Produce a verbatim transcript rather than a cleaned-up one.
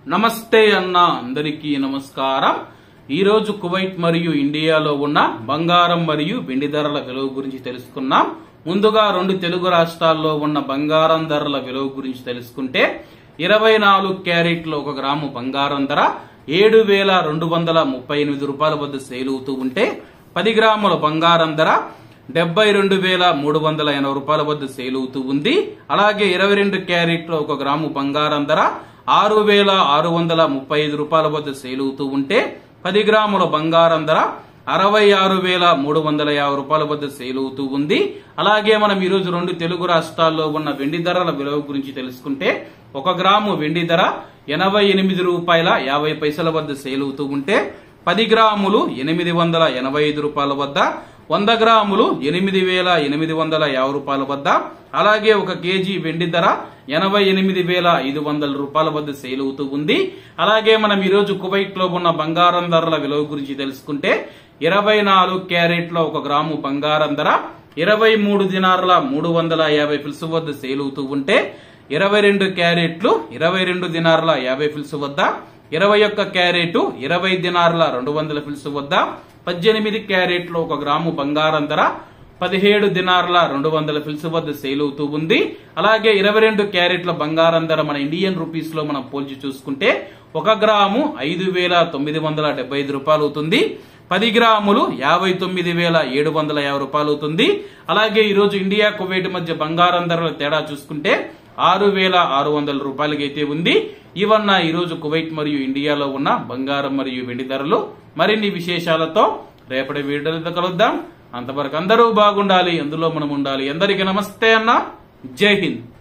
నమస్తే అన్న అందరికీ నమస్కారం। ఈ రోజు కువైట్ మరియు ఇండియాలో ఉన్న బంగారం మరియు వెండి ధరల విలువ గురించి తెలుసుకున్నాం। ముందుగా రెండు తెలుగు రాష్ట్రాల్లో ఉన్న బంగారం ధరల విలువ గురించి తెలుసుకుంటే ఇరవై నాలుగు క్యారెట్ల ఒక గ్రాము బంగారం ధర ఏడు వేల రెండు వందల ముప్పై ఎనిమిది రూపాయల వద్ద సేల్ అవుతూ ఉంటే పది గ్రాముల బంగారం ధర డెబ్బై రెండు వేల మూడు వందల ఎనభై రూపాయల వద్ద సేల్ అవుతూ ఉంది। అలాగే ఇరవై రెండు క్యారెట్ల ఒక గ్రాము బంగారం ధర ఆరు వేల ఆరు వందల ముప్పై ఐదు రూపాయల వద్ద సేల్ అవుతూ ఉంటే పది గ్రాముల బంగారం ధర అరవై ఆరు వేల మూడు వందల యాభై రూపాయల వద్ద సేల్ అవుతూ ఉంది। అలాగే మనం ఈ రోజు రెండు తెలుగు రాష్ట్రాల్లో ఉన్న వెండి ధరల విలువ గురించి తెలుసుకుంటే ఒక గ్రాము వెండి ధర ఎనభై ఎనిమిది రూపాయల యాభై పైసల వద్ద సేల్ అవుతూ ఉంటే పది గ్రాములు ఎనిమిది వందల ఎనభై ఐదు రూపాయల వద్ద, వంద గ్రాములు ఎనిమిది వేల ఎనిమిది వందల యాభై రూపాయల వద్ద, అలాగే ఒక కేజీ వెండి ధర ఎనభై ఎనిమిది వేల ఐదు వందల రూపాయల వద్ద సేల్ అవుతూ ఉంది। అలాగే మనం ఈ రోజు కువైట్ లో ఉన్న బంగారం ధరల విలువ గురించి తెలుసుకుంటే ఇరవై నాలుగు క్యారెట్ల ఒక గ్రాము బంగారం ధర ఇరవై మూడు దినార్ల మూడు వందల యాభై ఫిల్స్ వద్ద సేల్ అవుతూ ఉంటే ఇరవై రెండు క్యారెట్లు ఇరవై రెండు దినార్ల యాభై ఫిల్స్ వద్ద, ఇరవై ఒక్క క్యారెట్ ఇరవై దినార్ల రెండు వందల ఫిల్స్ వద్ద, పద్దెనిమిది క్యారెట్లు ఒక గ్రాము బంగారం ధర పదిహేడు దినార్ల రెండు వందల ఫిల్స్ వద్ద సేల్ అవుతూ ఉంది। అలాగే ఇరవై రెండు క్యారెట్ల బంగారం ధర మన ఇండియన్ రూపీస్ లో మనం పోల్చి చూసుకుంటే ఒక గ్రాము ఐదు వేల తొమ్మిది వందల డెబ్బై ఐదు రూపాయలు అవుతుంది। పది గ్రాములు యాభై తొమ్మిది వేల ఏడు వందల యాభై రూపాయలు అవుతుంది। అలాగే ఈ రోజు ఇండియా కువైట్ మధ్య బంగారం ధరల తేడా చూసుకుంటే ఆరు వేల ఆరు వందల రూపాయలకి అయితే ఉంది। ఇవన్న ఈ రోజు కువైట్ మరియు ఇండియాలో ఉన్న బంగారం మరియు వెండి ధరలు। మరిన్ని విశేషాలతో రేపటి వీడియోలో కలుద్దాం। అంతవరకు అందరూ బాగుండాలి, అందులో మనం ఉండాలి। అందరికీ నమస్తే అన్న, జై హింద్।